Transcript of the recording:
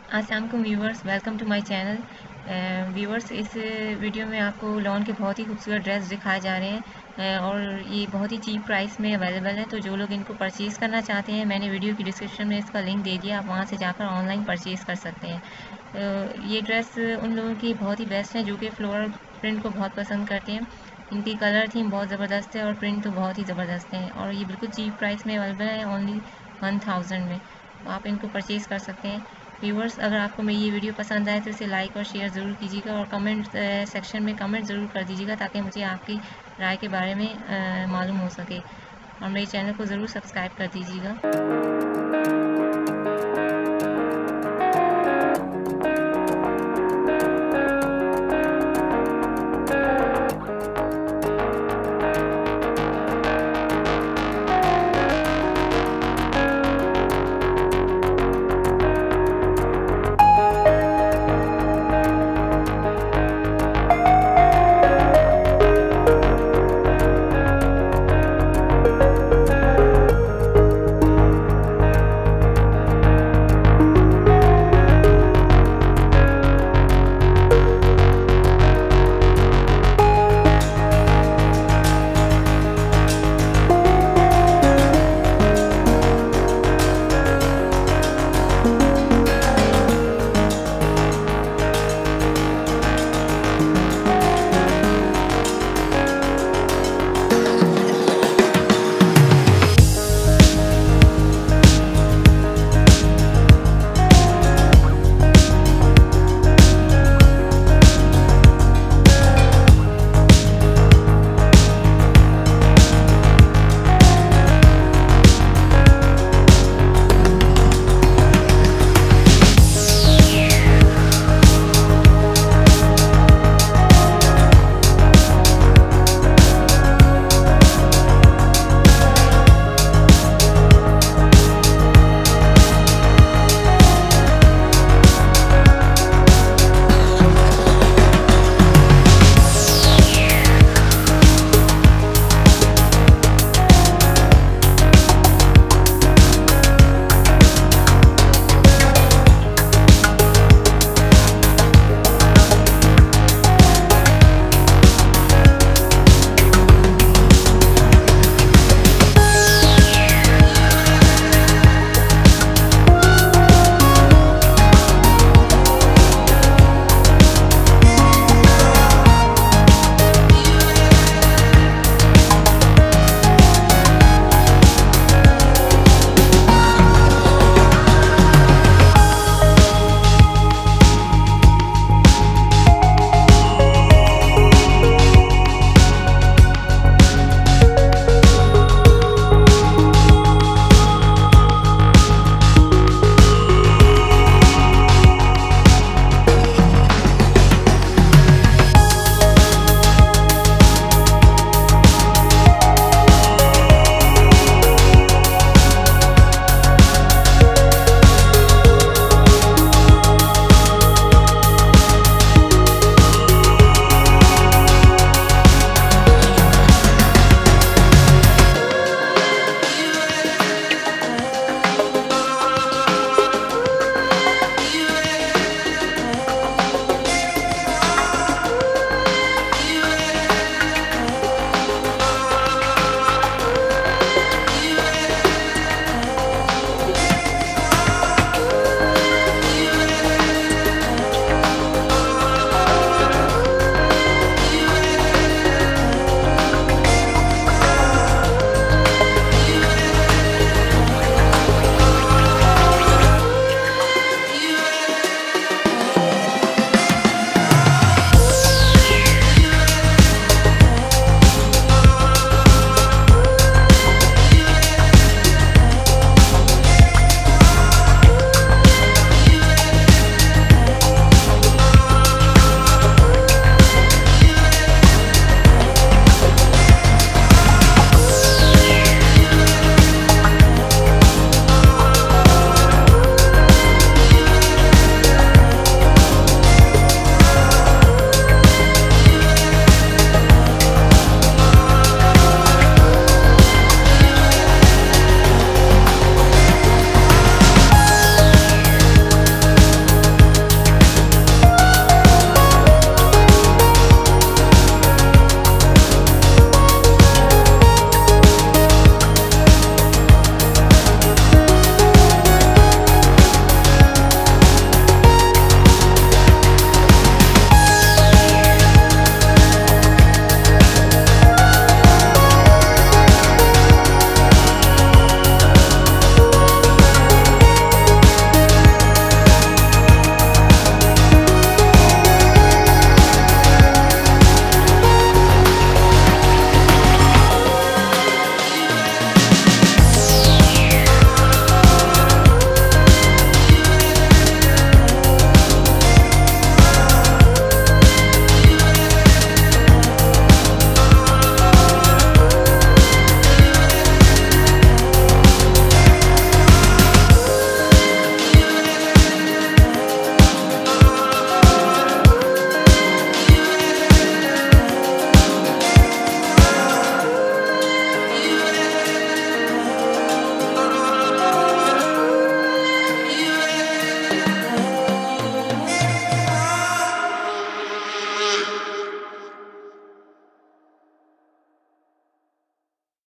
अस्सलाम वालेकुम viewers, welcome to my channel. Viewers, इस वीडियो में आपको लॉन के बहुत ही खूबसूरत ड्रेस दिखाए जा रहे हैं और ये बहुत ही चीप प्राइस में अवेलेबल है। तो जो लोग इनको परचेज़ करना चाहते हैं, मैंने वीडियो की डिस्क्रिप्शन में इसका लिंक दे दिया, आप वहाँ से जाकर ऑनलाइन परचेज़ कर सकते हैं। ये ड्रेस उन लोगों की बहुत ही बेस्ट है जो कि फ्लोरल प्रिंट को बहुत पसंद करते हैं। इनकी कलर थीम बहुत ज़बरदस्त है और प्रिंट तो बहुत ही ज़बरदस्त है और ये बिल्कुल चीप प्राइस में अवेलेबल है, ओनली 1000 में। तो आप इनको परचेज़ कर सकते हैं। व्यूवर्स, अगर आपको मेरी ये वीडियो पसंद आए तो इसे लाइक और शेयर ज़रूर कीजिएगा और कमेंट सेक्शन में कमेंट ज़रूर कर दीजिएगा ताकि मुझे आपकी राय के बारे में मालूम हो सके, और मेरे चैनल को ज़रूर सब्सक्राइब कर दीजिएगा।